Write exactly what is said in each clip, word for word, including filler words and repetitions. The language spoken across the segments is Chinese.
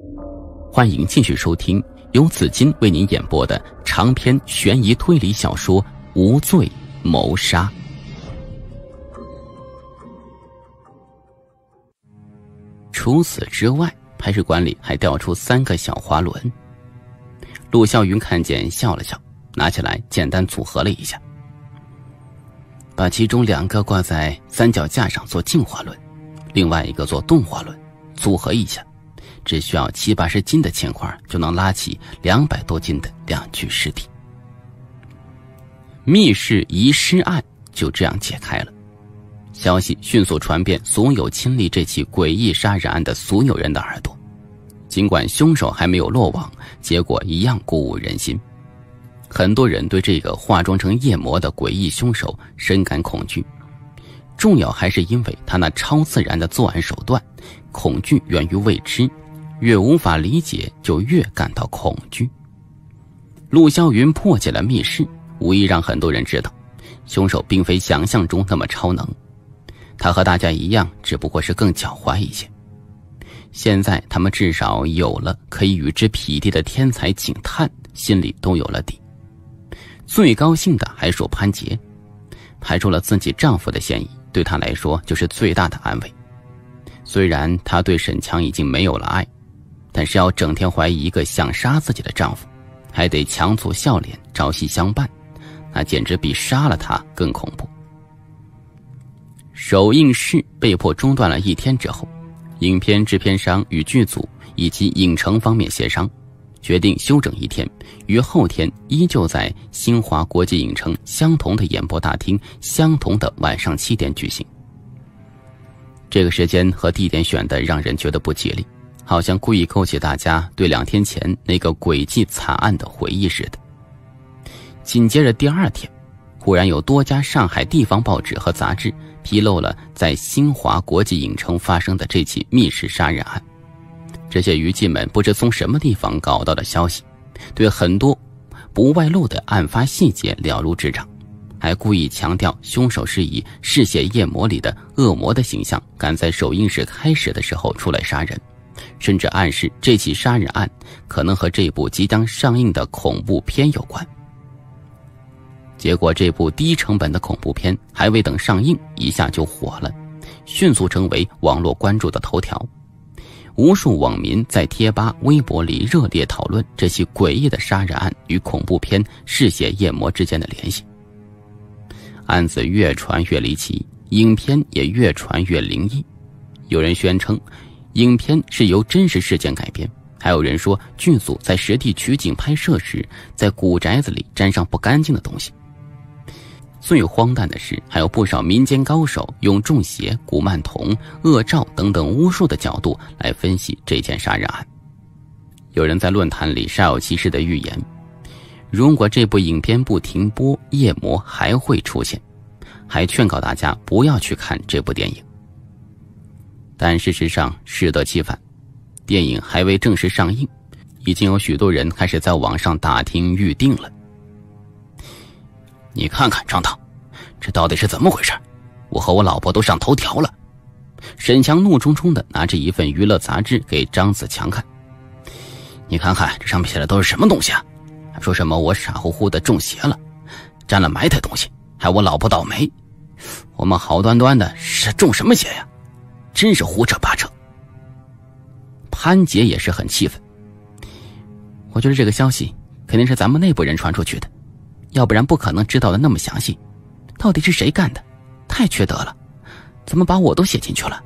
欢迎继续收听由紫金为您演播的长篇悬疑推理小说《无罪谋杀》。除此之外，排水管里还掉出三个小滑轮。陆啸云看见笑了笑，拿起来简单组合了一下，把其中两个挂在三脚架上做静滑轮，另外一个做动滑轮，组合一下，只需要七八十斤的铅块就能拉起两百多斤的两具尸体。密室遗失案就这样解开了，消息迅速传遍所有亲历这起诡异杀人案的所有人的耳朵。尽管凶手还没有落网，结果一样鼓舞人心。很多人对这个化妆成夜魔的诡异凶手深感恐惧，重要还是因为他那超自然的作案手段。恐惧源于未知，越无法理解就越感到恐惧。陆霄云破解了密室，无疑让很多人知道凶手并非想象中那么超能，他和大家一样，只不过是更狡猾一些。现在他们至少有了可以与之匹敌的天才警探，心里都有了底。最高兴的还属潘杰，排除了自己丈夫的嫌疑，对她来说就是最大的安慰。虽然她对沈强已经没有了爱，但是要整天怀疑一个想杀自己的丈夫，还得强作笑脸朝夕相伴，那简直比杀了他更恐怖。首映式被迫中断了一天之后，影片制片商与剧组以及影城方面协商，决定休整一天，于后天依旧在新华国际影城相同的演播大厅，相同的晚上七点举行。这个时间和地点选的让人觉得不吉利，好像故意勾起大家对两天前那个诡计惨案的回忆似的。紧接着第二天，忽然有多家上海地方报纸和杂志披露了在新华国际影城发生的这起密室杀人案。这些娱记们不知从什么地方搞到的消息，对很多不外露的案发细节了如指掌，还故意强调凶手是以《嗜血夜魔》里的恶魔的形象赶在首映式开始的时候出来杀人，甚至暗示这起杀人案可能和这部即将上映的恐怖片有关。结果这部低成本的恐怖片还未等上映，一下就火了，迅速成为网络关注的头条。无数网民在贴吧、微博里热烈讨论这起诡异的杀人案与恐怖片《嗜血夜魔》之间的联系。案子越传越离奇，影片也越传越灵异。有人宣称影片是由真实事件改编，还有人说剧组在实地取景拍摄时，在古宅子里沾上不干净的东西。最荒诞的是，还有不少民间高手用中邪、古曼童、恶兆等等巫术的角度来分析这件杀人案。有人在论坛里煞有其事地预言，如果这部影片不停播，夜魔还会出现，还劝告大家不要去看这部电影。但事实上适得其反，电影还未正式上映，已经有许多人开始在网上打听预定了。你看看张导，这到底是怎么回事？我和我老婆都上头条了。沈强怒冲冲地拿着一份娱乐杂志给张子强看。你看看这上面写的都是什么东西啊？还说什么我傻乎乎的中邪了，沾了埋汰东西，害我老婆倒霉。我们好端端的是中什么邪呀？真是胡扯八扯。潘杰也是很气愤。我觉得这个消息肯定是咱们内部人传出去的，要不然不可能知道的那么详细。到底是谁干的？太缺德了，怎么把我都写进去了？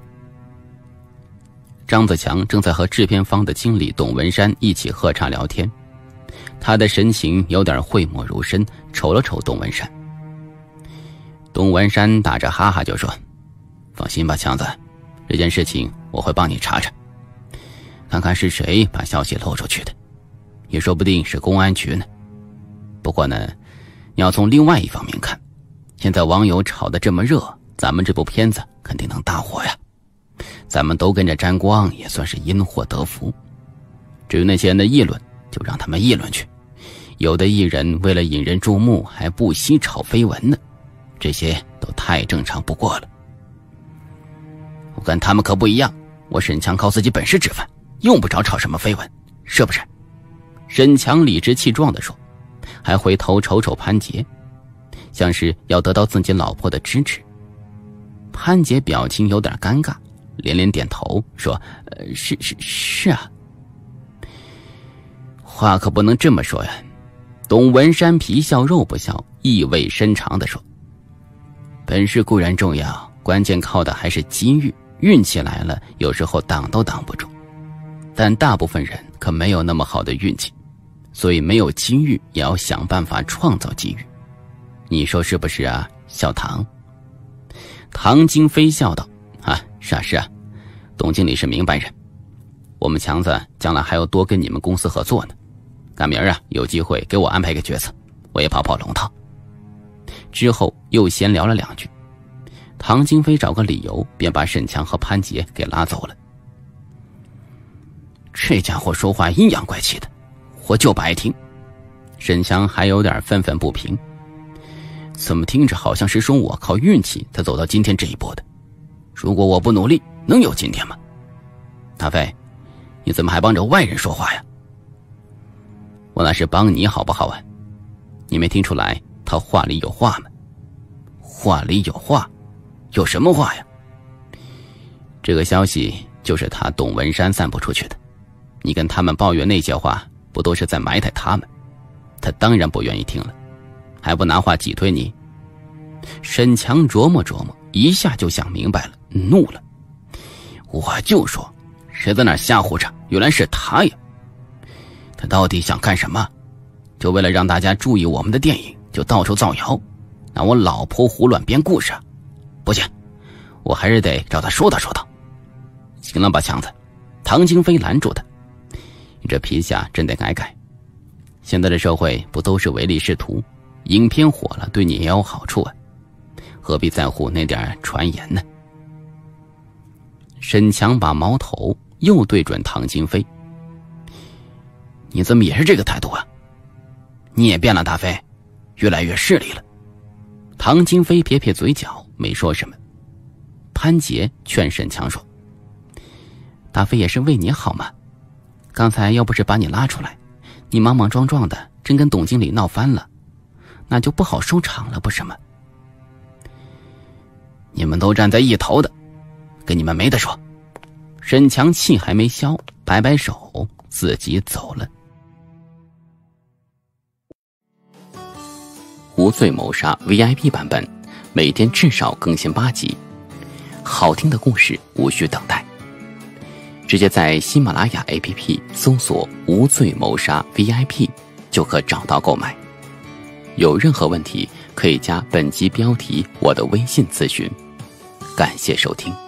张子强正在和制片方的经理董文山一起喝茶聊天，他的神情有点讳莫如深，瞅了瞅董文山。董文山打着哈哈就说：放心吧强子，这件事情我会帮你查查，看看是谁把消息漏出去的，也说不定是公安局呢。不过呢，你要从另外一方面看，现在网友炒得这么热，咱们这部片子肯定能大火呀，咱们都跟着沾光，也算是因祸得福。至于那些人的议论，就让他们议论去，有的艺人为了引人注目还不惜炒绯闻呢，这些都太正常不过了。我跟他们可不一样，我沈强靠自己本事吃饭， 用不着吵什么绯闻，是不是？沈强理直气壮地说，还回头瞅瞅潘杰，像是要得到自己老婆的支持。潘杰表情有点尴尬，连连点头说：“呃，是是是啊。”话可不能这么说呀。董文山皮笑肉不笑，意味深长地说：“本事固然重要，关键靠的还是机遇，运气来了，有时候挡都挡不住。但大部分人可没有那么好的运气，所以没有机遇也要想办法创造机遇。你说是不是啊，小唐？”唐金飞笑道：“啊，是啊是啊，董经理是明白人，我们强子将来还要多跟你们公司合作呢。赶明儿啊，有机会给我安排个角色，我也跑跑龙套。”之后又闲聊了两句，唐金飞找个理由便把沈强和潘杰给拉走了。这家伙说话阴阳怪气的，我就不爱听。沈强还有点愤愤不平，怎么听着好像是说我靠运气才走到今天这一步的？如果我不努力，能有今天吗？大飞，你怎么还帮着外人说话呀？我那是帮你好不好啊？你没听出来他话里有话吗？话里有话？有什么话呀？这个消息就是他董文山散布出去的，你跟他们抱怨那些话，不都是在埋汰他们？他当然不愿意听了，还不拿话挤兑你？沈强琢磨琢磨，一下就想明白了，怒了。我就说，谁在那儿瞎胡扯？原来是他呀！他到底想干什么？就为了让大家注意我们的电影，就到处造谣，拿我老婆胡乱编故事？不行，我还是得找他说道说道。行了吧，强子？唐京飞拦住他，你这皮下真得改改。现在的社会不都是唯利是图，影片火了对你也有好处啊，何必在乎那点传言呢？沈强把矛头又对准唐金飞，你怎么也是这个态度啊？你也变了，大飞，越来越势利了。唐金飞撇撇嘴角，没说什么。潘杰劝沈强说：“大飞也是为你好嘛，刚才要不是把你拉出来，你莽莽撞撞的，真跟董经理闹翻了，那就不好收场了，不是吗？”你们都站在一头的，跟你们没得说。沈强气还没消，摆摆手，自己走了。无罪谋杀 V I P 版本，每天至少更新八集，好听的故事无需等待，直接在喜马拉雅 A P P 搜索无罪谋杀 V I P 就可找到购买。有任何问题可以加本集标题我的微信咨询。感谢收听。